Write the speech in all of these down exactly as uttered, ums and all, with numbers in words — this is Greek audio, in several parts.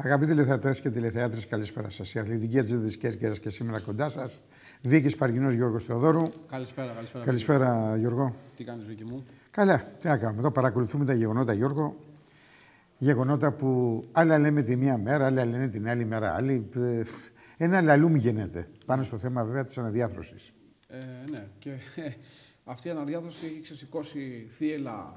Αγαπητοί τηλεθεατές και τηλεθεάτρες, καλησπέρα σας. Η Αθλητική Ατζέντα της Κέρκυρας και σήμερα κοντά σας. Βίκης Παργινός, Γιώργος Θεοδόρου. Καλησπέρα, καλησπέρα. Καλησπέρα, Γιώργο. Τι κάνεις, Βίκη μου? Καλά, τι να κάνουμε. Εδώ παρακολουθούμε τα γεγονότα, Γιώργο. Γεγονότα που άλλα λέμε τη μία μέρα, άλλα λένε την άλλη μέρα. Άλλη, ένα λαλούμ γίνεται. Πάνω στο θέμα βέβαια της αναδιάθρωσης. Ε, ναι, και ε, αυτή η αναδιάθρωση έχει ξεσηκώσει θύελλα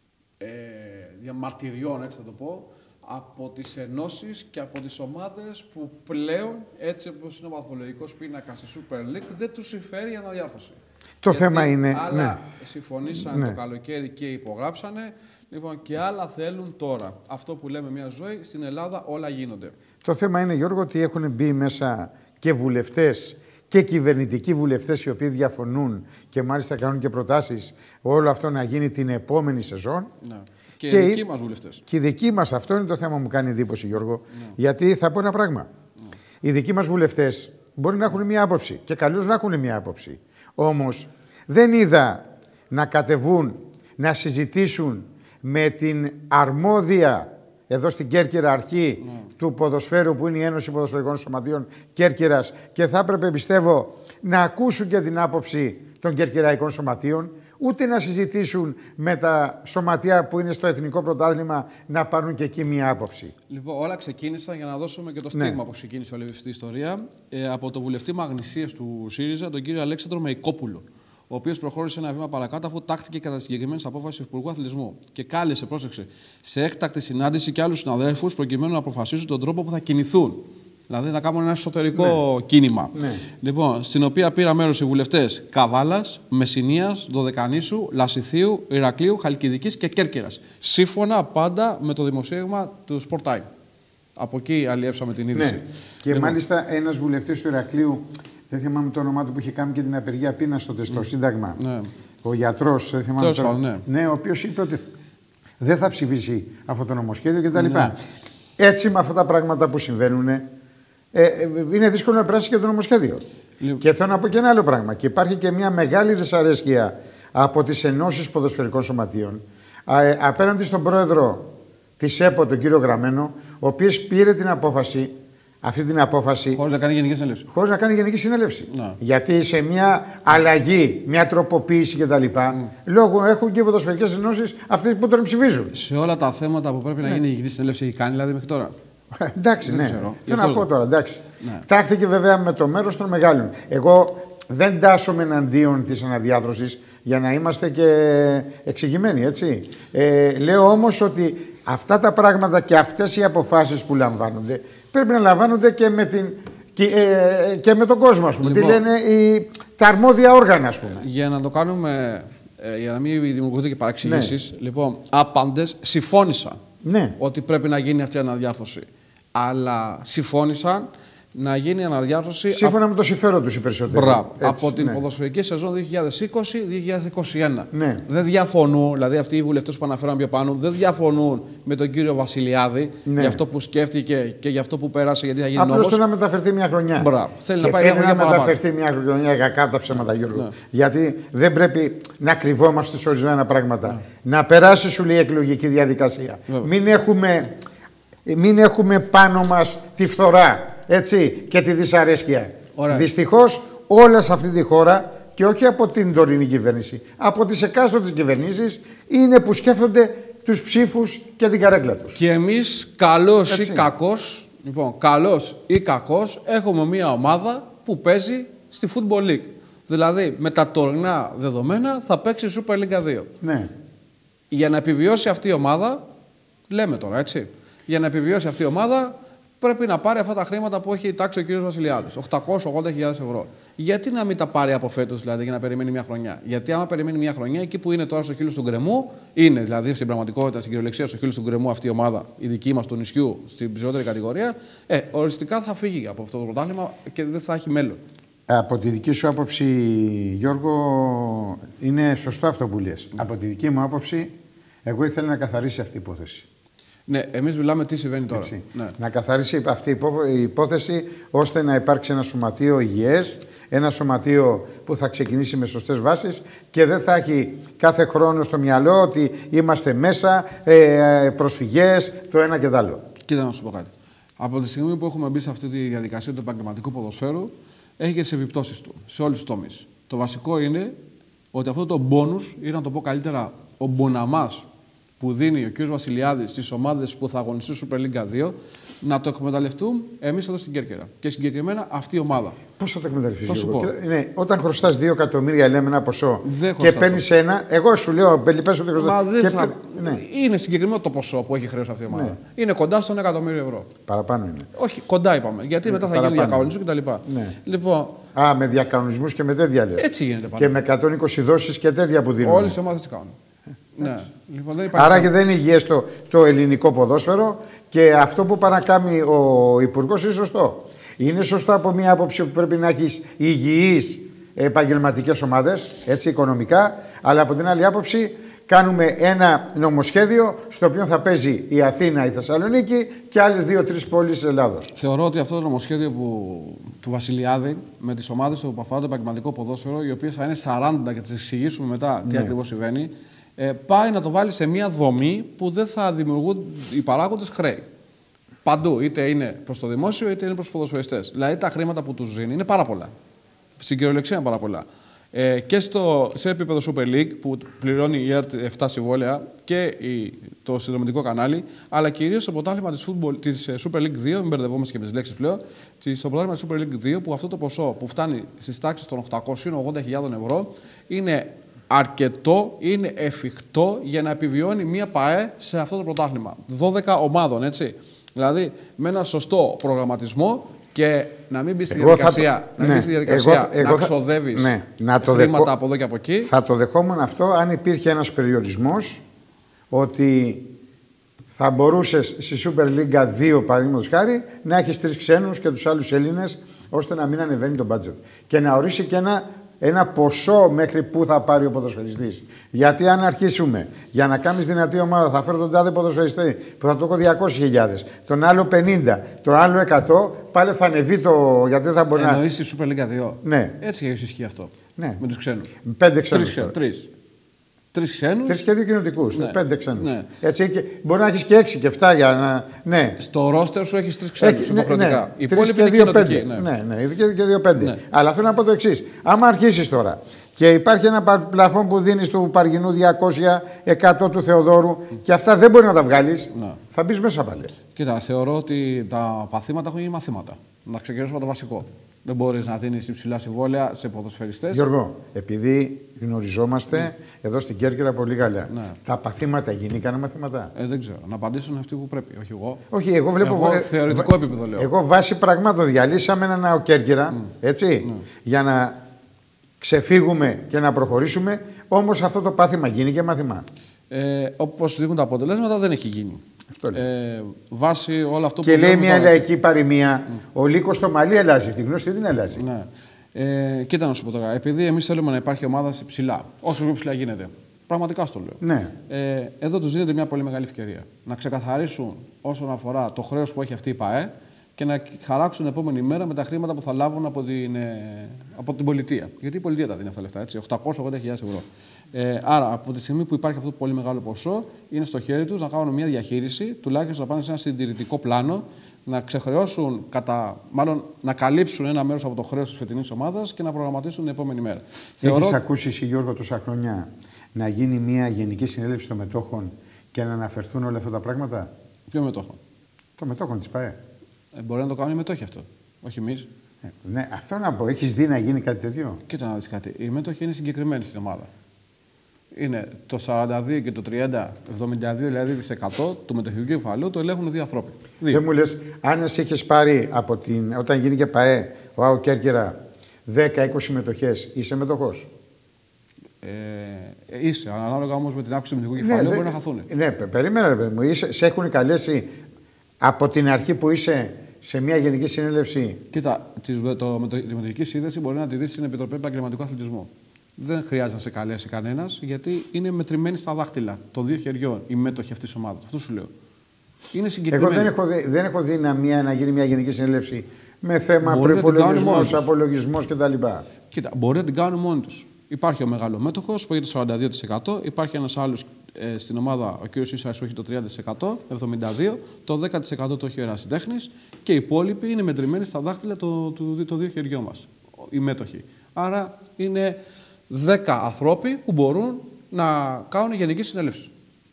ε, διαμαρτυριών, έτσι θα το πω, από τις ενώσεις και από τις ομάδες που πλέον, έτσι όπως είναι ο βαθμολογικός πίνακας στη Super League, δεν τους συμφέρει η αναδιάρθρωση. Το Γιατί θέμα είναι. Άλλα ναι. συμφωνήσαν ναι. το καλοκαίρι και υπογράψανε, λοιπόν, και άλλα θέλουν τώρα. Αυτό που λέμε μια ζωή, στην Ελλάδα όλα γίνονται. Το θέμα είναι, Γιώργο, ότι έχουν μπει μέσα και βουλευτές και κυβερνητικοί βουλευτές οι οποίοι διαφωνούν και μάλιστα κάνουν και προτάσεις όλο αυτό να γίνει την επόμενη σεζόν. Ναι. Και, και οι δικοί μας βουλευτές. Και οι δικοί μας, αυτό είναι το θέμα που μου κάνει εντύπωση, Γιώργο. Ναι. Γιατί θα πω ένα πράγμα. Ναι. Οι δικοί μας βουλευτές μπορεί να έχουν μία άποψη και καλώς να έχουν μία άποψη. Όμως δεν είδα να κατεβούν, να συζητήσουν με την αρμόδια εδώ στην Κέρκυρα αρχή ναι. του ποδοσφαίρου που είναι η Ένωση Ποδοσφαιρικών Σωματείων Κέρκυρας και θα έπρεπε, πιστεύω, να ακούσουν και την άποψη των κερκυραϊκών σωματείων, ούτε να συζητήσουν με τα σωματεία που είναι στο Εθνικό Πρωτάθλημα να πάρουν και εκεί μία άποψη. Λοιπόν, όλα ξεκίνησαν για να δώσουμε και το στίγμα ναι. που ξεκίνησε όλη αυτή η ιστορία ε, από τον βουλευτή Μαγνησίας του ΣΥΡΙΖΑ, τον κύριο Αλέξανδρο Μεϊκόπουλο, ο οποίος προχώρησε ένα βήμα παρακάτω αφού τάχθηκε κατά τη συγκεκριμένη απόφαση του Υπουργού Αθλητισμού και κάλεσε, πρόσεξε, σε έκτακτη συνάντηση και άλλους συναδέλφους προκειμένου να αποφασίσουν τον τρόπο που θα κινηθούν. Δηλαδή να κάνουν ένα εσωτερικό ναι. κίνημα. Ναι. Λοιπόν, στην οποία πήρα μέρος οι βουλευτές Καβάλας, Μεσσηνίας, Δωδεκανήσου, Λασιθίου, Ηρακλείου, Χαλκιδικής και Κέρκυρας. Σύμφωνα πάντα με το δημοσίευμα του Sport Time. Από εκεί αλλιεύσαμε την είδηση. Ναι. Και λοιπόν, μάλιστα ένας βουλευτής του Ηρακλείου, δεν θυμάμαι το όνομά του, που είχε κάνει και την απεργία πείνας τότε στο mm. Σύνταγμα. Ναι. Ο γιατρός, δεν θυμάμαι το όνομα. Ναι. ναι, ο οποίος είπε ότι δεν θα ψηφίσει αυτό το νομοσχέδιο κτλ. Ναι. Έτσι, με αυτά τα πράγματα που συμβαίνουν, Ε, είναι δύσκολο να περάσει και το νομοσχέδιο. Λοιπόν. Και θέλω να πω και ένα άλλο πράγμα. Και υπάρχει και μια μεγάλη δυσαρέσκεια από τις ενώσεις ποδοσφαιρικών σωματείων α, ε, απέναντι στον πρόεδρο της ΕΠΟ, τον κύριο Γραμμένο, ο οποίος πήρε την απόφαση, αυτή την απόφαση. Χωρίς να κάνει γενική συνέλευση. Χωρίς να κάνει γενική συνέλευση. Να. Γιατί σε μια αλλαγή, μια τροποποίηση κτλ. Mm. Λόγω έχουν και οι ποδοσφαιρικές ενώσεις αυτές που τον ψηφίζουν. Σε όλα τα θέματα που πρέπει να ναι. γίνει η γενική συνέλευση, έχει κάνει δηλαδή μέχρι τώρα. Εντάξει, δεν ναι. Ξέρω. Θέλω να πω τώρα, εντάξει. Ναι. Τάχθηκε βέβαια με το μέρος των μεγάλων. Εγώ δεν τάσσομαι εναντίον της αναδιάθρωσης για να είμαστε και εξηγημένοι, έτσι. Ε, λέω όμως ότι αυτά τα πράγματα και αυτές οι αποφάσεις που λαμβάνονται πρέπει να λαμβάνονται και με, την, και, ε, και με τον κόσμο, ας πούμε. Λοιπόν, τι λένε οι, τα αρμόδια όργανα, ας πούμε. Για να το κάνουμε, ε, για να μην δημιουργούνται και παραξηγήσεις, ναι. λοιπόν, άπαντες συμφώνησαν ναι. ότι πρέπει να γίνει αυτή η αναδιάρθρωση. Αλλά συμφώνησαν να γίνει η αναδιάρθρωση. Σύμφωνα α... με το συμφέρον τους οι περισσότεροι. Μπράβο. Από την ναι. ποδοσφαιρική σεζόν δύο χιλιάδες είκοσι δύο χιλιάδες είκοσι ένα. Ναι. Δεν διαφωνούν, δηλαδή αυτοί οι βουλευτές που αναφέραν πιο πάνω, δεν διαφωνούν με τον κύριο Βασιλιάδη ναι. για αυτό που σκέφτηκε και για αυτό που πέρασε, γιατί θα γίνει νόμος. Απλώς θέλει να μεταφερθεί μια χρονιά. Μπράβο. Θέλει και να πάει θέλει μια να μεταφερθεί μια χρονιά για κάτω ψέματα, Γιώργο. Ναι. Γιατί δεν πρέπει να κρυβόμαστε σε ορισμένα πράγματα. Ναι. Να περάσει, σου λέει, η εκλογική διαδικασία. Ναι. Μην έχουμε. Μην έχουμε πάνω μας τη φθορά, έτσι, και τη δυσαρέσκεια. Δυστυχώς όλα σε αυτή τη χώρα, και όχι από την τωρινή κυβέρνηση, από τις εκάστοτες κυβερνήσεις, είναι που σκέφτονται τους ψήφους και την καρέκλα τους. Και εμείς, καλός έτσι. ή κακός, λοιπόν, καλός ή κακός, έχουμε μια ομάδα που παίζει στη Football League. Δηλαδή, με τα τωρινά δεδομένα θα παίξει Super League δύο. Ναι. Για να επιβιώσει αυτή η ομάδα, λέμε τώρα, έτσι, για να επιβιώσει αυτή η ομάδα πρέπει να πάρει αυτά τα χρήματα που έχει τάξει ο κ. Βασιλιάδης, οκτακόσιες ογδόντα χιλιάδες ευρώ. Γιατί να μην τα πάρει από φέτος, δηλαδή, για να περιμένει μια χρονιά? Γιατί άμα περιμένει μια χρονιά, εκεί που είναι τώρα στο χείλος του γκρεμού, είναι δηλαδή στην πραγματικότητα, στην κυριολεξία, στο χείλος του γκρεμού αυτή η ομάδα, η δική μας του νησιού, στην ψηλότερη κατηγορία, ε, οριστικά θα φύγει από αυτό το πρωτάθλημα και δεν θα έχει μέλλον. Από τη δική σου άποψη, Γιώργο, είναι σωστό αυτό που λες. Mm. Από τη δική μου άποψη, εγώ ήθελα να καθαρίσει αυτή η υπόθεση. Ναι, εμείς μιλάμε τι συμβαίνει τώρα. Ναι. Να καθαρίσει αυτή η υπόθεση ώστε να υπάρξει ένα σωματείο υγιές, ένα σωματείο που θα ξεκινήσει με σωστές βάσεις και δεν θα έχει κάθε χρόνο στο μυαλό ότι είμαστε μέσα, ε, προσφυγές, το ένα και το άλλο. Κοίτα να σου πω κάτι. Από τη στιγμή που έχουμε μπει σε αυτή τη διαδικασία του επαγγελματικού ποδοσφαίρου, έχει και τις επιπτώσεις του σε όλους τους τομείς. Το βασικό είναι ότι αυτό το μπόνους, ή να το πω καλύτερα, ο μποναμάς που δίνει ο κ. Βασιλιάδης στις ομάδες που θα αγωνιστούν στο Super League δύο, να το εκμεταλλευτούμε εμείς εδώ στην Κέρκυρα. Και συγκεκριμένα αυτή η ομάδα. Πώς θα το εκμεταλλευτείς, θα σου πω. Ναι, όταν χρωστάς δύο εκατομμύρια, λέμε ένα ποσό και παίρνεις ένα, εγώ σου λέω, πες ότι χρωστάς. Και... Θα... Ναι. Είναι συγκεκριμένο το ποσό που έχει χρέος αυτή η ομάδα. Ναι. Είναι κοντά στο ένα εκατομμύριο ευρώ. Παραπάνω είναι. Όχι, κοντά είπαμε. Γιατί μετά θα γίνει διακανονισμό κτλ. Ναι. Λοιπόν... Α, με διακανονισμούς και με τέτοια λες. Έτσι γίνεται πάντα. Και με εκατόν είκοσι δόσεις και τέτοια που δίνουν. Όλες οι ομάδες τι κάνουν. Ναι. Λοιπόν, δεν Άρα και δεν είναι υγιές το, το ελληνικό ποδόσφαιρο και αυτό που παρακάμει ο Υπουργός είναι σωστό. Είναι σωστό από μια άποψη που πρέπει να έχεις υγιείς επαγγελματικές ομάδες, έτσι οικονομικά, αλλά από την άλλη άποψη κάνουμε ένα νομοσχέδιο στο οποίο θα παίζει η Αθήνα, η Θεσσαλονίκη και άλλες δύο-τρεις πόλεις της Ελλάδος. Θεωρώ ότι αυτό το νομοσχέδιο που, του Βασιλιάδη με τις ομάδες που αφορά το επαγγελματικό ποδόσφαιρο, οι οποίες θα είναι σαράντα και τις εξηγήσουμε μετά τι ναι. ακριβώς συμβαίνει, ε, πάει να το βάλει σε μια δομή που δεν θα δημιουργούν οι παράγοντες χρέη. Παντού, είτε είναι προς το δημόσιο είτε είναι προς τους ποδοσφαιριστές. Δηλαδή τα χρήματα που τους δίνει είναι πάρα πολλά. Στην κυριολεξία είναι πάρα πολλά. Ε, και στο, σε επίπεδο Super League που πληρώνει η ΕΡΤ επτά συμβόλαια και η, το συνδρομητικό κανάλι, αλλά κυρίως στο πρωτάθλημα της, football, της Super League δύο, μην μπερδευόμαστε και με τις λέξεις πλέον, στο πρωτάθλημα της Super League δύο που αυτό το ποσό που φτάνει στις τάξεις των οκτακόσιες ογδόντα χιλιάδες ευρώ είναι αρκετό, είναι εφικτό για να επιβιώνει μια ΠΑΕ σε αυτό το πρωτάθλημα. δώδεκα ομάδων, έτσι. Δηλαδή με ένα σωστό προγραμματισμό και να μην μπει στη διαδικασία, θα... να, ναι. στη διαδικασία εγώ, να εγώ ξοδεύεις ναι. να το χρήματα δεχό... από εδώ και από εκεί. Θα το δεχόμουν αυτό αν υπήρχε ένας περιορισμός ότι θα μπορούσες στη Super League δύο, παραδείγματος χάρη, να έχεις τρεις ξένους και τους άλλους Έλληνες, ώστε να μην ανεβαίνει το budget. Και να ορίσει και ένα, ένα ποσό μέχρι που θα πάρει ο ποδοσφαιριστής. Γιατί αν αρχίσουμε για να κάνεις δυνατή ομάδα, θα φέρω τον τάδε ποδοσφαιριστή που θα το έχω διακόσιες χιλιάδες, τον άλλο πενήντα, τον άλλο εκατό, πάλι θα ανεβεί το. Γιατί δεν θα μπορεί να. Εννοείς τη Super League δύο. Ναι. Έτσι και ισχύει αυτό. Ναι. Με τους ξένους. Πέντε ξένους. Τρεις, τρεις. Τρεις ξένους. Τρεις και δύο κοινοτικούς. Ναι. Πέντε ξένους. Ναι. Έτσι, και, μπορεί να έχεις και έξι και εφτά για να. Ναι. Στο ρόστερ σου έχεις τρεις ξένους. Ναι, ναι. Οι υπόλοιποι είναι κοινοτικοί. Ναι, ναι, ναι. Και, και δύο πέντε. Ναι. Αλλά θέλω να πω το εξής. Άμα αρχίσεις τώρα και υπάρχει ένα πλαφόν που δίνεις του Παργινού διακόσια, εκατό του Θεοδόρου mm. και αυτά δεν μπορεί να τα βγάλεις, ναι. θα μπεις μέσα πάλι. Κοίτα, θεωρώ ότι τα παθήματα έχουν γίνει μαθήματα. Να ξεκινήσουμε από το βασικό. Δεν μπορείς να δίνεις υψηλά συμβόλαια σε ποδοσφαιριστές. Γιώργο, επειδή γνωριζόμαστε ναι. εδώ στην Κέρκυρα πολύ καλά, ναι. τα παθήματα γίνηκαν μαθήματα. Ε, δεν ξέρω. Να απαντήσουν αυτοί που πρέπει. Όχι εγώ. Όχι, εγώ βλέπω. Εγώ, ε, θεωρητικό ε, επίπεδο λέω. Εγώ βάσει πραγμάτων διαλύσαμε ένα νέο Κέρκυρα, mm. έτσι, mm. για να ξεφύγουμε και να προχωρήσουμε. Όμως αυτό το πάθημα γίνει και μάθημα. Ε, όπως δείχνουν τα αποτελέσματα, δεν έχει γίνει. Αυτό ε, βάσει όλο αυτό και που λέει μια λαϊκή παροιμία, mm. ο λύκος στο μαλλί αλλάζει, τη γνώση δεν αλλάζει. Ναι. Ε, κοίτα να σου πω τώρα, επειδή εμείς θέλουμε να υπάρχει ομάδα ψηλά, όσο πιο ψηλά γίνεται. Πραγματικά στο λέω. Ναι. Ε, εδώ τους δίνεται μια πολύ μεγάλη ευκαιρία να ξεκαθαρίσουν όσον αφορά το χρέος που έχει αυτή η ΠΑΕ και να χαράξουν την επόμενη μέρα με τα χρήματα που θα λάβουν από την, ε, από την πολιτεία. Γιατί η πολιτεία τα δίνει αυτά τα λεφτά, έτσι, οκτακόσιες ογδόντα χιλιάδες ευρώ. Ε, άρα, από τη στιγμή που υπάρχει αυτό το πολύ μεγάλο ποσό, είναι στο χέρι τους να κάνουν μια διαχείριση, τουλάχιστον να πάνε σε ένα συντηρητικό πλάνο, να ξεχρεώσουν, κατά, μάλλον να καλύψουν ένα μέρος από το χρέος της φετινής ομάδας και να προγραμματίσουν την επόμενη μέρα. Έχεις Θεωρώ... ακούσει εσύ, Γιώργο, τόσα χρόνια να γίνει μια γενική συνέλευση των μετόχων και να αναφερθούν όλα αυτά τα πράγματα? Ποιο μετόχο? Το μετόχο της ΠΑΕ. Ε, μπορεί να το κάνουν οι μετόχοι αυτό. Όχι εμείς. Ε, ναι, αυτό να πω. Έχεις δει να γίνει κάτι τέτοιο? Κοίτα να δεις κάτι. Οι μέτοχοι είναι συγκεκριμένοι στην ομάδα. Είναι το σαράντα δύο και το τριάντα, εβδομήντα δύο δηλαδή τοις εκατό του μετοχικού κεφαλαίου το ελέγχουν δύο ανθρώποι. Δύο. Δεν μου λες, αν εσύ είχες πάρει από την, όταν γίνει και ΠΑΕ, ο ΑΟ Κέρκυρα, δέκα είκοσι μετοχές, είσαι μετοχός? Ε, είσαι, ανάλογα όμως με την αύξηση του μετοχικού κεφαλαίου, ναι, μπορεί δε, να χαθούν. Ναι, περίμενα, ρε παιδί μου. Είσαι, σε έχουν καλέσει από την αρχή που είσαι σε μια γενική συνέλευση. Κοίτα, το, το, τη μετοχική σύνδεση μπορεί να τη δει στην Επιτροπή Επαγγελματικού Αθλητισμού. Δεν χρειάζεται να σε καλέσει κανένας, γιατί είναι μετρημένοι στα δάχτυλα των δύο χεριών οι μέτοχοι αυτής της ομάδας. Αυτό σου λέω. Είναι συγκεκριμένοι. Εγώ δεν έχω δει, δεν έχω δει να, μια, να γίνει μια γενική συνέλευση με θέμα προϋπολογισμός, απολογισμός κτλ. Κοίτα, μπορεί να την κάνουν μόνοι τους. Υπάρχει ο μεγάλο μέτοχος που έχει το σαράντα δύο τοις εκατό, υπάρχει ένας άλλος ε, στην ομάδα ο κύριος Ίσαρης που έχει το τριάντα τοις εκατό, εβδομήντα δύο τοις εκατό, το δέκα τοις εκατό το έχει ο Ερασιτέχνης και οι υπόλοιποι είναι μετρημένοι στα δάχτυλα των το, το, το δύο χεριών μας, οι μέτοχοι. Άρα είναι δέκα ανθρώποι που μπορούν να κάνουν γενική συνέλευση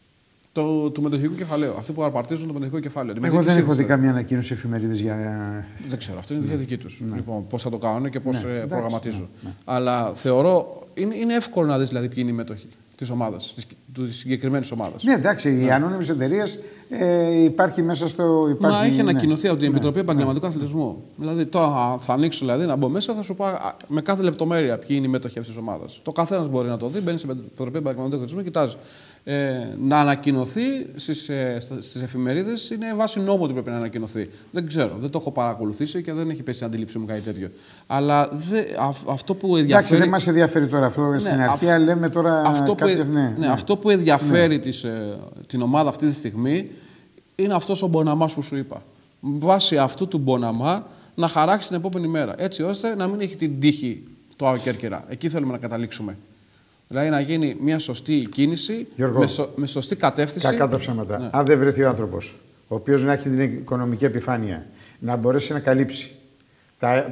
το, του μετοχικού κεφαλαίου. Αυτοί που απαρτίζουν το μετοχικό κεφάλαιο. Εγώ δεν έχω δει καμία ανακοίνωση εφημερίδες για. Δεν ξέρω, αυτό είναι ναι. δική τους. Ναι. Λοιπόν, πώς θα το κάνουν και πώς ναι, προγραμματίζουν. Ναι, ναι. Αλλά θεωρώ είναι, είναι εύκολο να δεις δηλαδή ποιοι είναι οι μέτοχοι της ομάδας, της συγκεκριμένης ομάδας. Ναι, εντάξει, ναι. οι ανώνυμες εταιρείες ε, υπάρχει μέσα στο. Υπάρχει, Μα έχει ανακοινωθεί ναι. από την Επιτροπή ναι. Επαγγελματικού Αθλητισμού. Δηλαδή, τώρα θα ανοίξω δηλαδή, να μπω μέσα, θα σου πω με κάθε λεπτομέρεια ποιοι είναι οι μέτοχοι αυτής της ομάδας. Το καθένας μπορεί να το δει, μπαίνει στην Επιτροπή Επαγγελματικού Αθλητισμού και κοιτάζει. Ε, να ανακοινωθεί στις, ε, στις εφημερίδες είναι βάση νόμου ότι πρέπει να ανακοινωθεί. Δεν ξέρω, δεν το έχω παρακολουθήσει και δεν έχει πέσει στην αντίληψή μου κάτι τέτοιο. Αλλά δε, α, αυτό που ενδιαφέρει. Εντάξει, δεν μας ενδιαφέρει τώρα αυτό. Ναι, στην αρχή αυ... λέμε τώρα. Αυτό, κάποιες... που, ναι, ναι, ναι. αυτό που ενδιαφέρει ναι. της, ε, την ομάδα αυτή τη στιγμή είναι αυτός ο Μποναμάς που σου είπα. Βάσει αυτού του Μποναμά να χαράξει την επόμενη μέρα. Έτσι ώστε να μην έχει την τύχη το ΑΟ Κέρκυρα. Εκεί θέλουμε να καταλήξουμε. Δηλαδή να γίνει μια σωστή κίνηση, Γιώργο, με, σω, με σωστή κατεύθυνση. Κακά τα ψέματα. Ναι. Αν δεν βρεθεί ο άνθρωπος, ο οποίος να έχει την οικονομική επιφάνεια, να μπορέσει να καλύψει τα,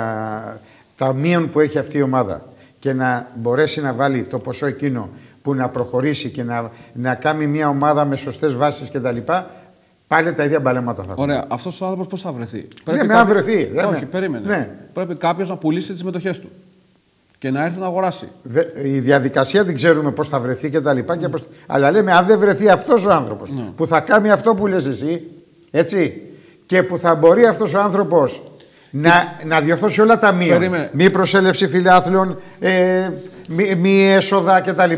τα, τα μείον που έχει αυτή η ομάδα και να μπορέσει να βάλει το ποσό εκείνο που να προχωρήσει και να, να κάνει μια ομάδα με σωστές βάσεις κτλ. Πάλι τα ίδια μπαλέματα θα Ωραία. Αυτός ο άνθρωπος πώς θα βρεθεί? Ναι, Πρέπει με κάποιο... βρεθεί. Όχι, περίμενε. Ναι. Πρέπει κάποιος να πουλήσει τις μετοχές του. Και να έρθει να αγοράσει. Δε, η διαδικασία δεν ξέρουμε πώς θα βρεθεί και τα λοιπά. Και πώς... Αλλά λέμε, αν δεν βρεθεί αυτός ο άνθρωπος mm. που θα κάνει αυτό που λες εσύ, έτσι, και που θα μπορεί αυτός ο άνθρωπος να, να διορθώσει όλα τα μία. Μη προσέλευση φιλάθλων, ε, μη, μη έσοδα κτλ.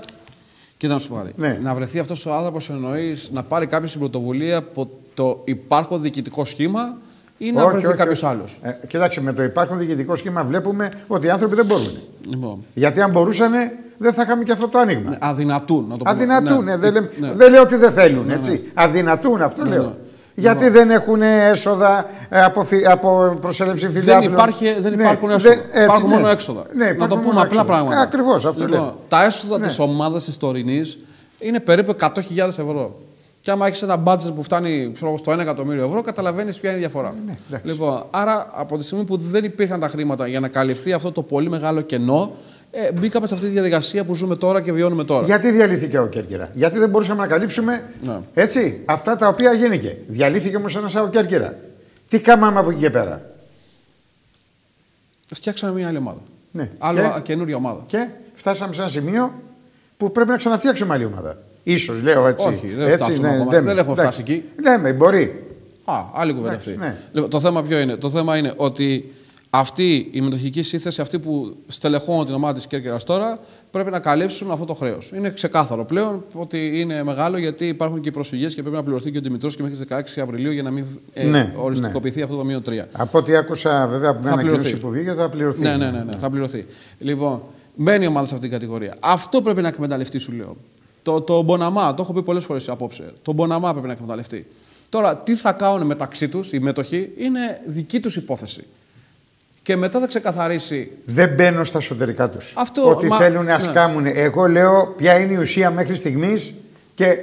Κοίτα να σου πω ναι. Να βρεθεί αυτός ο άνθρωπος εννοείς να πάρει κάποιο την πρωτοβουλία από το υπάρχον διοικητικό σχήμα. Ή να βρεθεί κάποιο άλλο. Ε, κοίταξε, με το υπάρχον διοικητικό σχήμα βλέπουμε ότι οι άνθρωποι δεν μπορούν. Λοιπόν. Γιατί αν μπορούσαν, δεν θα είχαμε και αυτό το άνοιγμα. Ναι, αδυνατούν, να το πούμε. Αδυνατούν, ναι. Ναι. Δεν, ναι. δεν λέω ότι δεν θέλουν. Ναι, έτσι. Ναι. Αδυνατούν, αυτό ναι, λέω. Ναι. Γιατί λοιπόν. δεν έχουν έσοδα από, φι, από προσέλευση φιλάθλων. Δεν, υπάρχει, δεν υπάρχουν ναι, έσοδα. Δεν, έτσι, υπάρχουν ναι. μόνο έξοδα. Ναι, να το πούμε απλά πράγματα. Ακριβώς, αυτό λοιπόν, λέω. Τα έσοδα ναι. της ομάδας της τωρινής είναι περίπου εκατό χιλιάδες ευρώ. Και άμα έχει ένα budget που φτάνει ξέρω, στο ένα εκατομμύριο ευρώ, καταλαβαίνει ποια είναι η διαφορά. Ναι, λοιπόν, άρα από τη στιγμή που δεν υπήρχαν τα χρήματα για να καλυφθεί αυτό το πολύ μεγάλο κενό, ε, μπήκαμε σε αυτή τη διαδικασία που ζούμε τώρα και βιώνουμε τώρα. Γιατί διαλύθηκε ο Κέρκυρα? Γιατί δεν μπορούσαμε να καλύψουμε ναι. έτσι, αυτά τα οποία γίνηκε. Διαλύθηκε όμως ένας ΑΟ Κέρκυρα. Τι κάναμε από εκεί και πέρα? Φτιάξαμε μια άλλη ομάδα. Ναι. Άλλη καινούργια ομάδα. Και φτάσαμε σε ένα σημείο που πρέπει να ξαναφτιάξουμε άλλη ομάδα. Ίσως, λέω έτσι. Όχι, δεν, έτσι, ναι, δεν, δεν έχουμε φτάσει εκεί. Λέμε, μπορεί. Α, άλλη κουβέντα αυτή. Ναι. Λοιπόν, το θέμα ποιο είναι? Το θέμα είναι ότι αυτή η μετοχική σύνθεση, αυτοί που στελεχώνουν την ομάδα της Κέρκυρας τώρα, πρέπει να καλύψουν αυτό το χρέος. Είναι ξεκάθαρο πλέον ότι είναι μεγάλο, γιατί υπάρχουν και οι προσφυγές και πρέπει να πληρωθεί και ο Δημητρός και μέχρι τις δεκαέξι Απριλίου για να μην ε, ναι, οριστικοποιηθεί ναι. αυτό το μείον τρία. Από ό,τι άκουσα βέβαια από μια ανακοίνωση που βγήκε, θα πληρωθεί. Ναι, ναι, ναι, ναι, ναι, θα πληρωθεί. Λοιπόν, μπαίνει η ομάδα σε αυτή την κατηγορία. Αυτό πρέπει να εκμεταλλευτεί, σου λέω. Το, το Μποναμά, το έχω πει πολλές φορές απόψε. Το Μποναμά πρέπει να εκμεταλλευτεί. Τώρα, τι θα κάνουν μεταξύ τους οι μέτοχοι είναι δική τους υπόθεση. Και μετά θα ξεκαθαρίσει. Δεν μπαίνω στα εσωτερικά τους. Αυτό, Ό,τι μα, θέλουν ας ναι. κάνουν. Εγώ λέω ποια είναι η ουσία μέχρι στιγμής και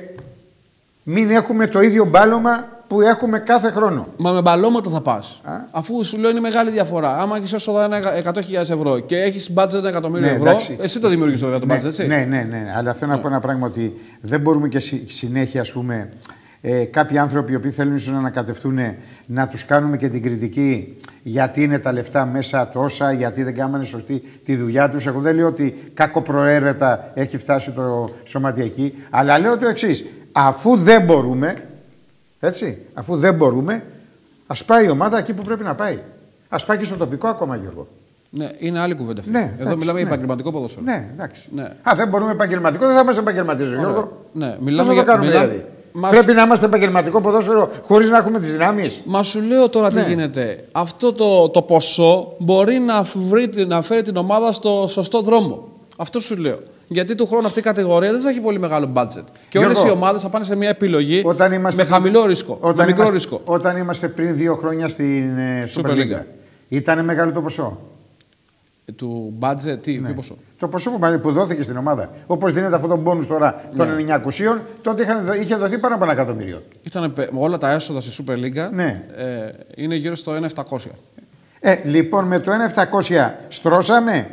μην έχουμε το ίδιο μπάλωμα που έχουμε κάθε χρόνο. Μα με μπαλώματα θα πας. Α? Αφού σου λέω είναι μεγάλη διαφορά. Άμα έχεις έσοδα εκατό χιλιάδες ευρώ και έχεις budget ένα εκατομμύριο ναι, ευρώ, εντάξει. εσύ το δημιουργείς βέβαια το ναι, budget, έτσι. Ναι, ναι, ναι. Αλλά θέλω ναι. να πω ένα πράγμα ότι δεν μπορούμε και συνέχεια, ας πούμε, ε, κάποιοι άνθρωποι οι οποίοι θέλουν ίσως να ανακατευτούν να τους κάνουμε και την κριτική γιατί είναι τα λεφτά μέσα τόσα, γιατί δεν κάνανε σωστή τη δουλειά τους. Εγώ δεν λέω ότι κακοπροαίρετα έχει φτάσει το σωματιακή, αλλά λέω το εξής. Αφού δεν μπορούμε. Έτσι, αφού δεν μπορούμε, ας πάει η ομάδα εκεί που πρέπει να πάει. Ας πάει και στο τοπικό ακόμα, Γιώργο. Ναι, είναι άλλη κουβέντα αυτή. Ναι, Εδώ εντάξει, μιλάμε για ναι. επαγγελματικό ποδόσφαιρο. Ναι, εντάξει. Ναι. Α, δεν μπορούμε επαγγελματικό, δεν θα είμαστε επαγγελματίες, Γιώργο. Ναι, μιλάμε Πώς θα το κάνουμε μιλά... δηλαδή. Μας... Πρέπει να είμαστε επαγγελματικό ποδόσφαιρο χωρίς να έχουμε τις δυνάμεις. Μα σου λέω τώρα ναι. τι γίνεται. Αυτό το, το ποσό μπορεί να, βρει, να φέρει την ομάδα στο σωστό δρόμο. Αυτό σου λέω. Γιατί του χρόνου αυτή η κατηγορία δεν θα έχει πολύ μεγάλο budget. Και όλες οι ομάδες θα πάνε σε μια επιλογή με χαμηλό ρίσκο. Με μικρό είμαστε, ρίσκο. Όταν είμαστε πριν δύο χρόνια στην Super League, ήταν μεγάλο το ποσό. Του budget, τι, ναι. ποσό. Το ποσό που δόθηκε στην ομάδα. Όπως δίνεται αυτό το μπόνους τώρα των ναι. εννιακοσίων, τότε είχαν, είχε δοθεί πάνω από ένα εκατομμύριο. Ήταν όλα τα έσοδα στη Super League. Ναι. Ε, είναι γύρω στο ένα χιλιάδες επτακόσια. Ε, λοιπόν, με το ένα χιλιάδες επτακόσια στρώσαμε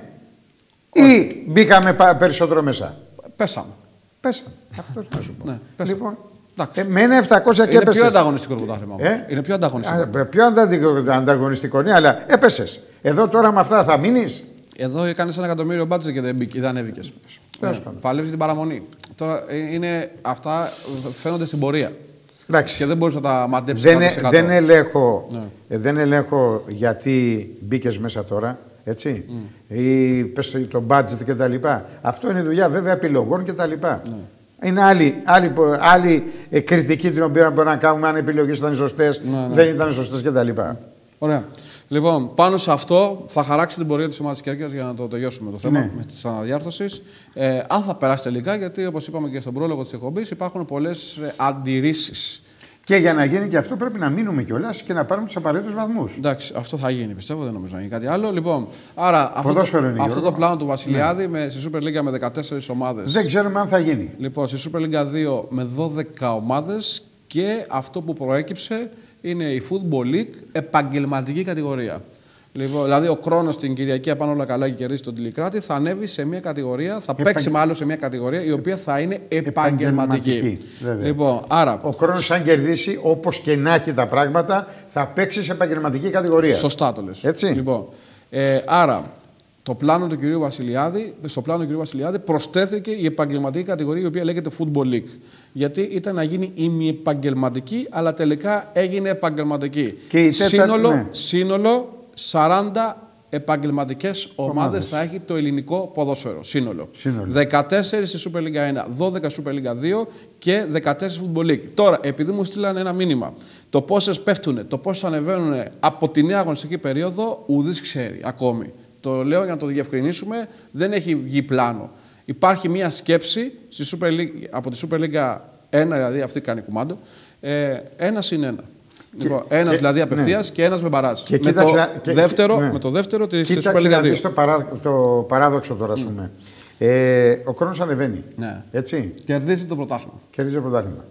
Όχι. ή μπήκαμε περισσότερο μέσα. Πέσαμε. Πέσαμε. Αυτό να σου πω. Ναι, λοιπόν, ε, με ένα επτακόσια και έπεσες. Είναι πιο ανταγωνιστικό το πρωτάθλημα. Ε? Είναι πιο ανταγωνιστικό. Α, πιο ανταγωνιστικό, ναι, αλλά έπεσες. Εδώ τώρα με αυτά θα μείνεις. Εδώ έκανε ένα εκατομμύριο μπάτζετ και δεν, δεν ανέβηκε. Yeah. Παλεύει την παραμονή. Τώρα είναι, αυτά φαίνονται στην πορεία. Εντάξει. Και δεν μπορεί να τα μαντέψει. Δεν, δεν, ελέγχω, ναι. δεν ελέγχω γιατί μπήκε μέσα τώρα. Έτσι. Mm. Ή πες το μπάτζετ και τα λοιπά. Αυτό είναι δουλειά βέβαια επιλογών και τα λοιπά. Ναι. Είναι άλλη, άλλη, άλλη κριτική την οποία μπορούμε να κάνουμε αν οι επιλογές ήταν σωστές, ναι, ναι. δεν ήταν σωστές και τα λοιπά. Ωραία. Λοιπόν, πάνω σε αυτό θα χαράξει την πορεία της ομάδας της Κέρκυρας για να το τελειώσουμε το θέμα ναι. με τις αναδιάρθρωσεις. Ε, αν θα περάσει τελικά, γιατί όπως είπαμε και στον πρόλογο της εκπομπής, υπάρχουν πολλές αντιρρήσεις. Και για να γίνει και αυτό πρέπει να μείνουμε κιόλας και να πάρουμε τους απαραίτητους βαθμούς. Εντάξει, αυτό θα γίνει πιστεύω, δεν νομίζω να γίνει κάτι άλλο. Λοιπόν, άρα αυτό, το, είναι, αυτό το πλάνο του Βασιλιάδη ναι. με, στη Super League με δεκατέσσερις ομάδες. Δεν ξέρουμε αν θα γίνει. Λοιπόν, στη Super League δύο με δώδεκα ομάδες και αυτό που προέκυψε είναι η Football League επαγγελματική κατηγορία. Λοιπόν, δηλαδή ο Κρόνος την Κυριακή, απάνω όλα καλά και κερδίσει τον Τηλικράτη, θα ανέβει σε μια κατηγορία, θα Επαγ... παίξει μάλλον σε μια κατηγορία η οποία θα είναι επαγγελματική. επαγγελματική λοιπόν, άρα, ο Κρόνος, αν κερδίσει, όπως και να έχει τα πράγματα, θα παίξει σε επαγγελματική κατηγορία. Σωστά το λες. Έτσι. Λοιπόν, ε, άρα, το πλάνο του κυρίου Βασιλιάδη, στο πλάνο του κυρίου Βασιλιάδη προσθέθηκε η επαγγελματική κατηγορία η οποία λέγεται Football League. Γιατί ήταν να γίνει ημιεπαγγελματική, αλλά τελικά έγινε επαγγελματική. Και η σύνολο, ναι. σύνολο σαράντα επαγγελματικές ομάδες θα έχει το ελληνικό ποδόσφαιρο. Σύνολο. Σύνολο. δεκατέσσερις στη Super League ένα, δώδεκα στη Super League δύο και δεκατέσσερις Football League. Τώρα, επειδή μου στείλανε ένα μήνυμα, το πόσες πέφτουν, το πόσες ανεβαίνουν από τη νέα αγωνιστική περίοδο, ουδής ξέρει ακόμη. Το λέω για να το διευκρινίσουμε, δεν έχει βγει πλάνο. Υπάρχει μια σκέψη στη Super League, από τη Super League ένα, δηλαδή αυτή κάνει κουμάντο, ε, ένα συν ένα. Λοιπόν, ένας δηλαδή απευθείας ναι. και ένας με μπαράζ. Και με, κοίταξα, το και, δεύτερο, ναι. με το δεύτερο της κοίταξε Super League δύο. Να δεις το, παρά, το παράδοξο τώρα, ας πούμε. Mm. Ε, ο Κρόνος ανεβαίνει. Ναι. Έτσι. Κερδίζει το πρωτάθλημα. Κερδίζει το πρωτάθλημα.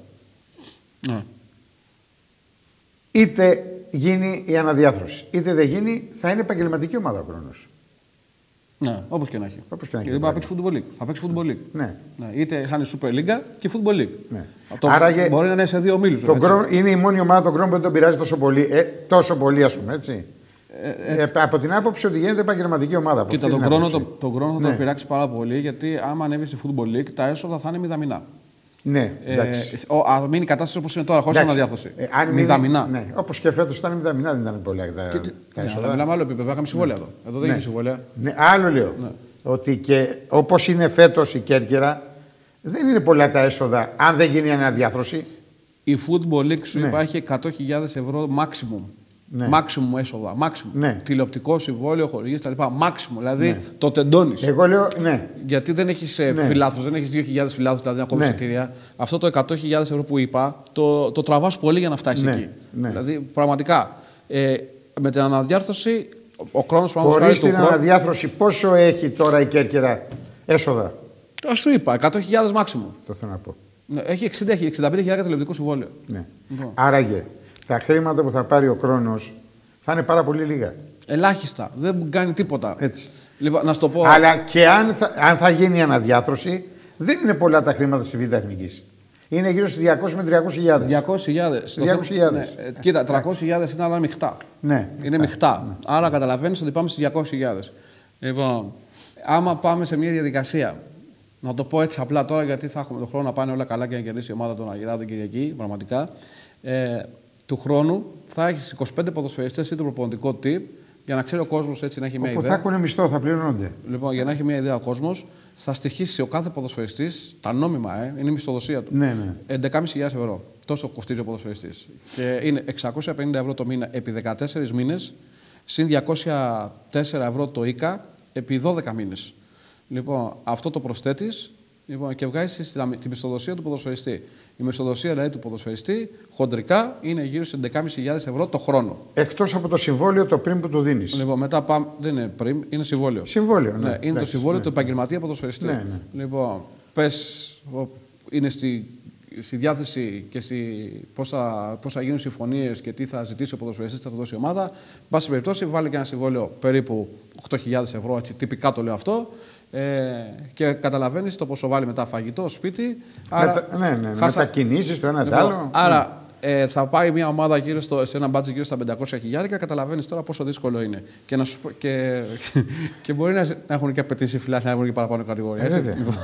Ναι. Είτε γίνει η αναδιάθρωση, είτε δεν γίνει, θα είναι επαγγελματική ομάδα ο Κρόνος. Ναι, όπως και να έχει. Όπως και να έχει. Γιατί θα παίξει Football League. Θα παίξει Football League. Ναι. Ναι. Είτε θα είναι Super League και Football League. Ναι. Το Άραγε, μπορεί να είναι σε δύο ομίλους. Είναι η μόνη ομάδα τον Κρόνο που δεν τον πειράζει τόσο πολύ, ε, τόσο πολύ ας πούμε, έτσι. Ε, ε, ε, από την άποψη ότι γίνεται επαγγελματική ομάδα. Κοίτα, τον Κρόνο το, το θα ναι. τον πειράξει πάρα πολύ, γιατί άμα ανέβει στη Football League τα έσοδα θα είναι μηδαμινά. Ναι, ε, α μείνει η κατάσταση όπως είναι τώρα, χωρίς αναδιάρθρωση. Ε, μηδαμινά. Ναι, όπως και φέτος ήταν μηδαμινά, δεν ήταν πολλά τα, και, τα έσοδα. Ναι, μιλάμε άλλο επίπεδο, είχαμε συμβόλαια εδώ. Εδώ δεν είχε συμβόλαια. Ναι, άλλο λέω. Ναι. Ότι και όπως είναι φέτος η Κέρκυρα, δεν είναι πολλά τα έσοδα αν δεν γίνει αναδιάθρωση. Η Football League σου ναι. υπάρχει εκατό χιλιάδες ευρώ maximum. Ναι. Maximum έσοδα. Maximum. Ναι. Τηλεοπτικό συμβόλαιο, χορηγίες κτλ. Maximum. Δηλαδή ναι. το τεντώνεις. Εγώ λέω ναι. Γιατί δεν έχεις ναι. φιλάθλους, δεν έχεις δύο χιλιάδες φιλάθλους δηλαδή να κόβεις ναι. εισιτήρια. Αυτό το εκατό χιλιάδες ευρώ που είπα το, το τραβάς πολύ για να φτάσεις ναι. εκεί. Ναι. Δηλαδή πραγματικά ε, με την αναδιάρθρωση ο Κρόνος πραγματικά. Χωρίς την αναδιάρθρωση, πόσο έχει τώρα η Κέρκυρα έσοδα. Α σου είπα, εκατό χιλιάδες maximum. Το θέλω να πω. Ναι, έχει εξήντα, έχει εξήντα πέντε χιλιάδες τηλεοπτικό συμβόλαιο. Ναι. Λοιπόν. Άραγε, τα χρήματα που θα πάρει ο Κρόνος θα είναι πάρα πολύ λίγα. Ελάχιστα. Δεν κάνει τίποτα. Έτσι. Λοιπόν, να σου το πω. Αλλά και αν θα, αν θα γίνει η αναδιάθρωση, δεν είναι πολλά τα χρήματα στη Β' Εθνικής. Είναι γύρω στις διακόσιες με τριακόσιες χιλιάδες. διακόσιες χιλιάδες. διακόσιες χιλιάδες. Ναι. Κοίτα, τριακόσιες χιλιάδες είναι άλλα μειχτά. Ναι. Είναι μειχτά. Ναι. Άρα καταλαβαίνεις ότι πάμε στις διακόσιες χιλιάδες. Λοιπόν, άμα πάμε σε μια διαδικασία. Να το πω έτσι απλά τώρα, γιατί θα έχουμε τον χρόνο να πάνε όλα καλά και να κερδίσει η ομάδα των Αγιράδων την Κυριακή, πραγματικά. Ε, του χρόνου θα έχει είκοσι πέντε ποδοσφαιριστές ή το προπονητικό team, για να ξέρει ο κόσμος έτσι να έχει μια Όπου ιδέα. θα έχουν μισθό, θα πληρώνονται. Λοιπόν, για να έχει μια ιδέα ο κόσμος, θα στοιχήσει ο κάθε ποδοσφαιριστής, τα νόμιμα, ε, είναι η μισθοδοσία του. Ναι, ναι. έντεκα χιλιάδες ευρώ. Τόσο κοστίζει ο ποδοσφαιριστής. Και είναι εξακόσια πενήντα ευρώ το μήνα επί δεκατέσσερις μήνες, συν διακόσια τέσσερα ευρώ το ΙΚΑ επί δώδεκα μήνες. Λοιπόν, αυτό το προσθέτεις Λοιπόν, και βγάζει την μισθοδοσία του ποδοσφαιριστή. Η μισθοδοσία δηλαδή του ποδοσφαιριστή χοντρικά είναι γύρω στις έντεκα χιλιάδες ευρώ το χρόνο. Εκτός από το συμβόλαιο το πριν που του δίνεις. Λοιπόν, μετά πάμε. Δεν είναι πριν, είναι συμβόλαιο. Συμβόλαιο, ναι. ναι είναι ναι, το συμβόλαιο ναι. του επαγγελματία ποδοσφαιριστή. Ναι, ναι. Λοιπόν, πες, είναι στη, στη διάθεση και στη, πώς, θα, πώς θα γίνουν συμφωνίες και τι θα ζητήσει ο ποδοσφαιριστής, θα του δώσει η ομάδα. Εν πάση περιπτώσει, βάλει και ένα συμβόλαιο περίπου οκτώ χιλιάδες ευρώ, έτσι, τυπικά το λέω αυτό. Ε, και καταλαβαίνεις το πόσο βάλει μετά φαγητό, σπίτι. Άρα, Μετα, ναι, ναι, χάσα... μετακινήσεις το ένα λοιπόν, το άλλο. Άρα ε, θα πάει μια ομάδα γύρω στο, σε ένα μπάτζι γύρω στα πεντακόσια χιλιάρικα. Καταλαβαίνεις τώρα πόσο δύσκολο είναι. Και, να σου, και, και μπορεί να, να έχουν και απαιτήσει φυλάς, να έχουν και παραπάνω κατηγορία. Έτσι. Ε, λοιπόν.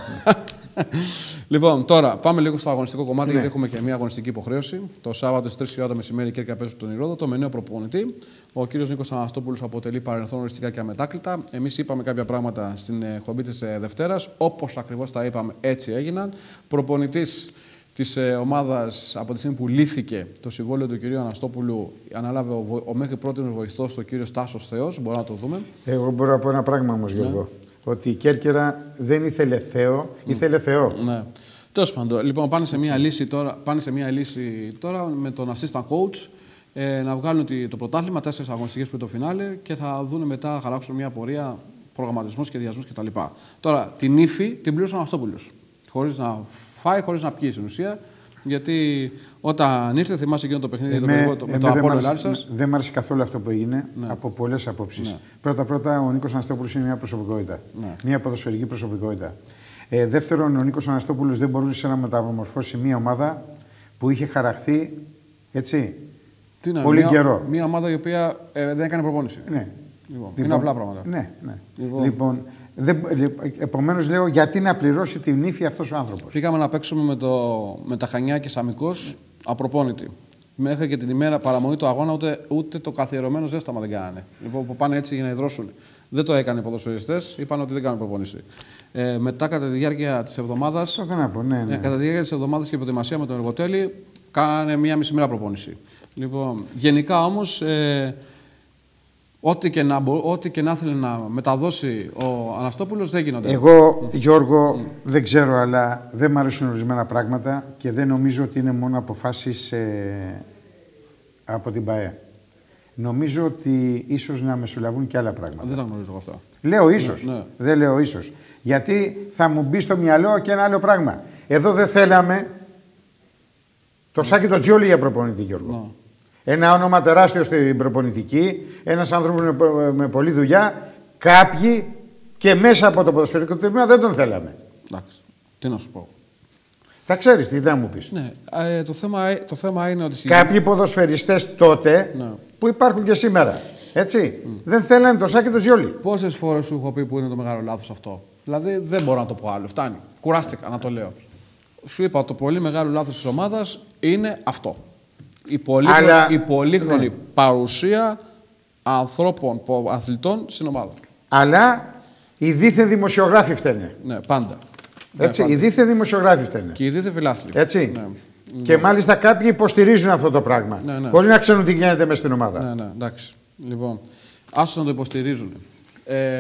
Λοιπόν, τώρα πάμε λίγο στο αγωνιστικό κομμάτι, ναι. γιατί έχουμε και μια αγωνιστική υποχρέωση. Το Σάββατο στις τρεις η ώρα το μεσημέρι η Κέρκυρα παίζει τον Ηρόδοτο με νέο προπονητή. Ο κύριος Νίκος Αναστόπουλος αποτελεί παρελθόν οριστικά και αμετάκλητα. Εμείς είπαμε κάποια πράγματα στην εκπομπή της Δευτέρας. Όπως ακριβώς τα είπαμε, έτσι έγιναν. Προπονητής της ομάδας από τη στιγμή που λύθηκε το συμβόλαιο του κυρίου Αναστόπουλου, ανάλαβε ο, ο μέχρι πρώτην βοηθός του κύριο Τάσος Θεός. Μπορούμε να το δούμε. Εγώ μπορώ να πω ένα πράγμα όμως, ναι. Γιώργο. Ότι η Κέρκυρα δεν ήθελε Θεό, ήθελε Θεό. Ναι. Τέλος πάντων, λοιπόν, πάνε σε, μια λύση τώρα, πάνε σε μια λύση τώρα με τον assistant coach ε, να βγάλουν το πρωτάθλημα, τέσσερις αγωνιστικές πριν το φινάλε και θα δουν μετά, χαράξουν μια πορεία, προγραμματισμούς, σχεδιασμούς κτλ. Τώρα, την ύφη την πλήρωσε ο Αναστόπουλος. Χωρίς να φάει, χωρίς να πιει στην ουσία. Γιατί όταν ήρθε, θυμάσαι εκείνο το παιχνίδι εμέ, το, το, με το Απόλλωνα Λάρισσας. Δεν μ' άρεσε καθόλου αυτό που έγινε, ναι. από πολλές απόψεις. Ναι. Πρώτα-πρώτα, ο Νίκος Αναστόπουλος είναι μια προσωπικότητα. Ναι. Μια ποδοσφαιρική προσωπικότητα. Ε, δεύτερον, ο Νίκος Αναστόπουλος δεν μπορούσε να μεταμορφώσει μια ομάδα που είχε χαραχθεί έτσι. Τι να, πολύ μια, καιρό. Μια ομάδα η οποία ε, δεν έκανε προπόνηση. Ναι. Λοιπόν, λοιπόν, είναι απλά πράγματα. Ναι, ναι. Λοιπόν, λοιπόν επομένως λέω, γιατί να πληρώσει την ύφη αυτός ο άνθρωπος. Πήγαμε να παίξουμε με, το, με τα Χανιά και Σαμικός απροπόνητοι. Μέχρι και την ημέρα παραμονή του αγώνα, ούτε, ούτε το καθιερωμένο ζέσταμα δεν κάνανε. Λοιπόν, που πάνε έτσι για να υδρώσουν. Δεν το έκανε οι ποδοσφαιριστές, είπαν ότι δεν κάνουν προπόνηση. Ε, μετά, κατά τη διάρκεια της εβδομάδας. Αυτό να πω, ναι, ναι. Ε, κατά τη διάρκεια της εβδομάδας και προετοιμασία με τον εργοτέλη, κάνε μία μισή μέρα προπόνηση. Λοιπόν, γενικά όμως. Ε, Ό,τι και, να, ό,τι και να θέλει να μεταδώσει ο Αναστόπουλος δεν γίνονται. Εγώ, Γιώργο, mm. δεν ξέρω, αλλά δεν μου αρέσουν ορισμένα πράγματα και δεν νομίζω ότι είναι μόνο αποφάσεις ε, από την ΠΑΕ. Νομίζω ότι ίσως να μεσολαβούν και άλλα πράγματα. Δεν τα γνωρίζω αυτά. Λέω ίσως. Ναι, ναι. Δεν λέω ίσως. Γιατί θα μου μπει στο μυαλό και ένα άλλο πράγμα. Εδώ δεν θέλαμε το mm. Σάκη το Τζιόλι για προπονητή, Γιώργο. Ναι. Ένα όνομα τεράστιο στην προπονητική, ένας άνθρωπος με, με πολλή δουλειά. Κάποιοι και μέσα από το ποδοσφαιρικό τμήμα δεν τον θέλαμε. Εντάξει. Τι να σου πω. Θα ξέρεις τι θα μου πεις. Ναι, ε, το, θέμα, το θέμα είναι ότι. Κάποιοι ποδοσφαιριστές τότε ναι. που υπάρχουν και σήμερα. Έτσι. Mm. Δεν θέλανε το Σάκη το Ζιόλι. Πόσες φορές σου έχω πει που είναι το μεγάλο λάθος αυτό. Δηλαδή δεν μπορώ να το πω άλλο. Φτάνει. Κουράστηκα να το λέω. Σου είπα το πολύ μεγάλο λάθος της ομάδας είναι αυτό. Η πολύχρονη, Αλλά, η πολύχρονη ναι. παρουσία ανθρώπων, αθλητών στην ομάδα. Αλλά οι δίθεν δημοσιογράφοι φταίνε. Ναι, πάντα. Έτσι, ναι, πάντα. Οι δίθεν δημοσιογράφοι φταίνε. Και οι δίθεν φιλάθλοι. Έτσι. Ναι. Και ναι. μάλιστα κάποιοι υποστηρίζουν αυτό το πράγμα. Ναι, ναι. Χωρίς να ξέρουν τι γίνεται μέσα στην ομάδα. Ναι, ναι, εντάξει. Λοιπόν, άσως να το υποστηρίζουν. Ε,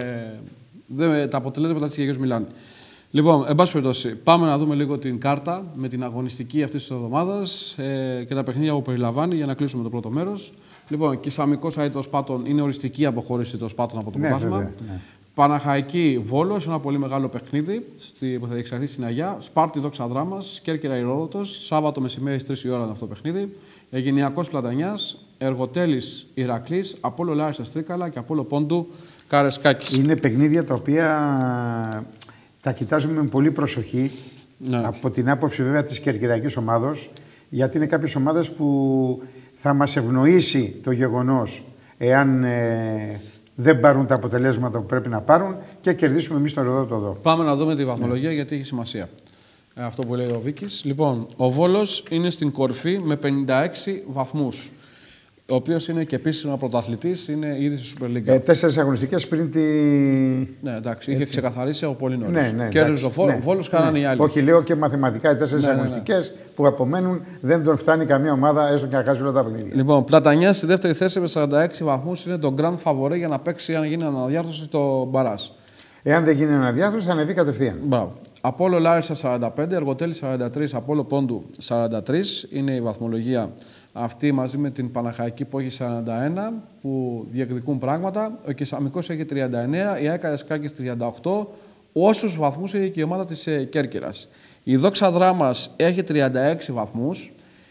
δε, τα αποτελέσματα της Αγίος μιλάνε. Λοιπόν, εν πάση περιπτώσει, πάμε να δούμε λίγο την κάρτα με την αγωνιστική αυτή τη εβδομάδα ε, και τα παιχνίδια που περιλαμβάνει για να κλείσουμε το πρώτο μέρος. Λοιπόν, και Σαμικός Αίτος Πάτων είναι οριστική αποχώρηση των Σπάτων από το ναι, πρωτάθλημα. Ναι. Παναχαϊκή Βόλος, ένα πολύ μεγάλο παιχνίδι στη, που θα διεξαχθεί στην Αγιά. Σπάρτη Δόξα Δράμας, Κέρκυρα Ηρόδοτος, Σάββατο μεσημέρι στις τρεις η ώρα είναι αυτό το παιχνίδι. Αιγινιακός Πλατανιάς, Εργοτέλης Ηρακλής, Απόλλω Λάρισσας Τρίκαλα και Απόλλω Πόντου Καρεσκάκης. Είναι παιχνίδια τα οποία τα κοιτάζουμε με πολύ προσοχή, ναι. από την άποψη βέβαια της κερκυραϊκής ομάδος, γιατί είναι κάποιες ομάδες που θα μας ευνοήσει το γεγονός εάν ε, δεν πάρουν τα αποτελέσματα που πρέπει να πάρουν και κερδίσουμε εμείς το Ηροδότο εδώ. Πάμε να δούμε τη βαθμολογία, ναι. γιατί έχει σημασία. Ε, αυτό που λέει ο Βίκης. Λοιπόν, ο Βόλος είναι στην κορφή με πενήντα έξι βαθμούς. Ο οποίος είναι και επίσημα πρωταθλητής, είναι ήδη στη Super League. Ε, τέσσερις αγωνιστικές πριν τη. Ναι, εντάξει, είχε ξεκαθαρίσει από πολύ νωρίς. Ναι, ναι, κέρδιζε ο Βόλος, ναι, Βόλος, κάνανε ναι. οι άλλοι. Όχι, λέω και μαθηματικά οι τέσσερις ναι, αγωνιστικές ναι, ναι. που απομένουν δεν τον φτάνει καμία ομάδα, έστω και να χάσει όλα τα παιχνίδια. Λοιπόν, Πλατανιά στη δεύτερη θέση με σαράντα έξι βαθμούς είναι το grand favori για να παίξει, αν γίνει αναδιάρθρωση, το μπαράζ. Εάν δεν γίνει αναδιάρθρωση, θα ανεβεί κατευθείαν. Μπράβο. Απόλλω Λάρισα σαράντα πέντε, Εργοτέλη σαράντα τρία, Απόλλω Πόντου σαράντα τρία. Είναι η βαθμολογία αυτή μαζί με την Παναχαϊκή που έχει σαράντα ένα, που διεκδικούν πράγματα. Ο Κεσαμικός έχει τριάντα εννέα, η ΑΕΚ Καραϊσκάκης τριάντα οκτώ. Όσους βαθμούς έχει και η ομάδα της ε, Κέρκυρας. Η Δόξα Δράμας έχει τριάντα έξι βαθμούς.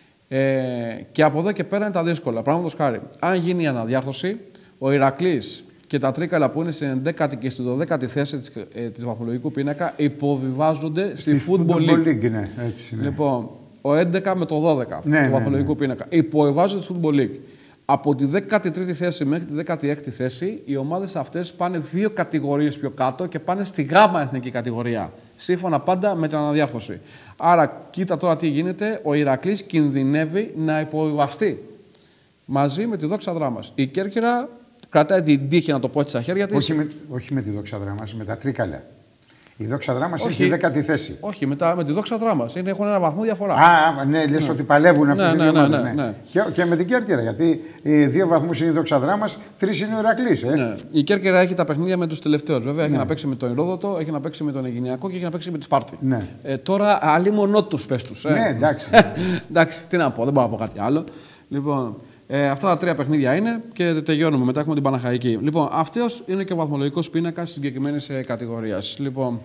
Ε, και από εδώ και πέρα είναι τα δύσκολα. Παραδείγματος χάρη, αν γίνει η αναδιάρθρωση, ο Ηρακλής και τα Τρίκαλα που είναι στην ενδέκατη και στην δωδέκατη θέση της, ε, της βαθμολογικού πίνακα υποβιβάζονται στη, στη Football League. League ναι, έτσι, ναι. Λοιπόν, ο έντεκα με το δώδεκα ναι, του ναι, βαθμολογικού ναι. πίνακα υποβιβάζονται στη Football League. Από τη δέκατη τρίτη θέση μέχρι τη δέκατη έκτη θέση, οι ομάδες αυτές πάνε δύο κατηγορίες πιο κάτω και πάνε στη γάμα εθνική κατηγορία. Σύμφωνα πάντα με την αναδιάρθρωση. Άρα, κοίτα τώρα τι γίνεται. Ο Ηρακλής κινδυνεύει να υποβιβαστεί μαζί με τη Δόξα Δράμας. Η Κέρκυρα κρατάει την τύχη, να το πω έτσι, στα χέρια της. Όχι με, όχι με τη Δόξα Δράμας, με τα Τρίκαλα. Η Δόξα Δράμας έχει τη δέκατη θέση. Όχι, με, τα, με τη Δόξα Δράμας. Είναι, έχουν ένα βαθμό διαφορά. Α, ναι, λες ναι. ότι παλεύουν αυτές οι ναι, δύο ναι, ομάδες. ναι, ναι, ναι. Και, και με την Κέρκυρα. Γιατί οι δύο βαθμούς είναι η Δόξα Δράμας, τρεις είναι ο Ηρακλής. Ε. Ναι. Η Κέρκυρα έχει τα παιχνίδια με τους τελευταίους. Βέβαια, ναι. έχει να παίξει με τον Ηρόδοτο, έχει να παίξει με τον Αιγινιακό και έχει να παίξει με τη Σπάρτη. Ναι. Ε, τώρα, άλλοι μονό τους πες τους. Ε. Ναι, εντάξει. εντάξει, τι να πω, δεν μπορώ να πω κάτι άλλο. Λοιπόν, Ε, αυτά τα τρία παιχνίδια είναι και τελειώνουμε. Μετά έχουμε την Παναχαϊκή. Λοιπόν, αυτός είναι και ο βαθμολογικός πίνακας της συγκεκριμένης κατηγορίας. Λοιπόν,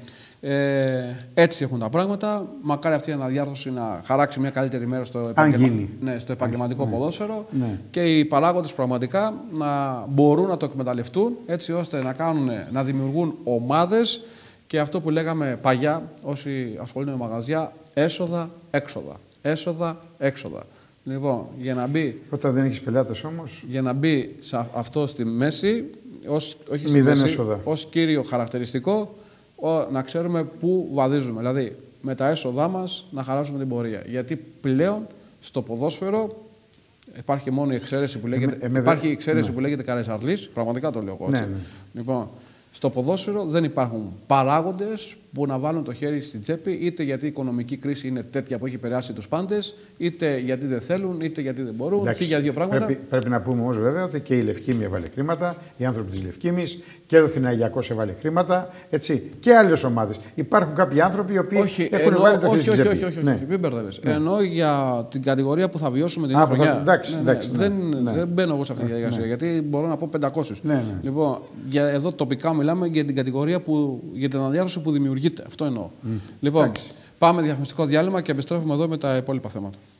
ε, έτσι έχουν τα πράγματα. Μακάρι αυτή η αναδιάρθρωση να χαράξει μια καλύτερη μέρα στο, επαγγελμα... ναι, στο επαγγελματικό ναι. ποδόσφαιρο ναι. και οι παράγοντες πραγματικά να μπορούν να το εκμεταλλευτούν έτσι ώστε να, κάνουν, να δημιουργούν ομάδες και αυτό που λέγαμε παλιά, όσοι ασχολούνται με μαγαζιά, έσοδα, έξοδα. Έσοδα, έξοδα. Λοιπόν, για να μπει. Όταν δεν έχεις πελάτες όμως. Για να μπει σε αυτό στη μέση, ως, όχι στη μηδέν μέση, έσοδα. Ως κύριο χαρακτηριστικό, ο, να ξέρουμε πού βαδίζουμε. Δηλαδή, με τα έσοδά μας να χαράσουμε την πορεία. Γιατί πλέον στο ποδόσφαιρο υπάρχει μόνο η εξαίρεση που λέγεται, ε, ε, υπάρχει η εξαίρεση ναι. που λέγεται Καραϊσκάκης. Πραγματικά το λέω εγώ έτσι. Ναι, ναι. Λοιπόν, στο ποδόσφαιρο δεν υπάρχουν παράγοντες που να βάλουν το χέρι στην τσέπη, είτε γιατί η οικονομική κρίση είναι τέτοια που έχει περάσει τους πάντες, είτε γιατί δεν θέλουν, είτε γιατί δεν μπορούν. Εντάξει, και για δύο πράγματα. Πρέπει, πρέπει να πούμε όμως βέβαια ότι και η Λευκήμη έβαλε χρήματα, οι άνθρωποι της Λευκήμης και ο Θηναγιακός έβαλε χρήματα. Έτσι, και άλλες ομάδες. Υπάρχουν κάποιοι άνθρωποι οι οποίοι όχι, έχουν εννοώ, βάλει το χέρι όχι, στην τσέπη. Όχι, όχι, όχι, ναι. όχι, μην μπερδεύεσαι. Ναι. Εννοώ για την κατηγορία που θα βιώσουμε την Α, χρονιά. Θα... Εντάξει, ναι, εντάξει, ναι. ναι. Δεν, ναι. δεν μπαίνω εγώ σε αυτή τη διαδικασία, ναι. γιατί μπορώ να πω πεντακόσιους. Ναι, ναι. Λοιπόν, για, εδώ τοπικά μιλάμε για την κατηγορία που, για την αναδιάρθρωση που δημιουργείται. Αυτό εννοώ. Mm. Λοιπόν, εντάξει. Πάμε διαφημιστικό διάλειμμα και επιστρέφουμε εδώ με τα υπόλοιπα θέματα.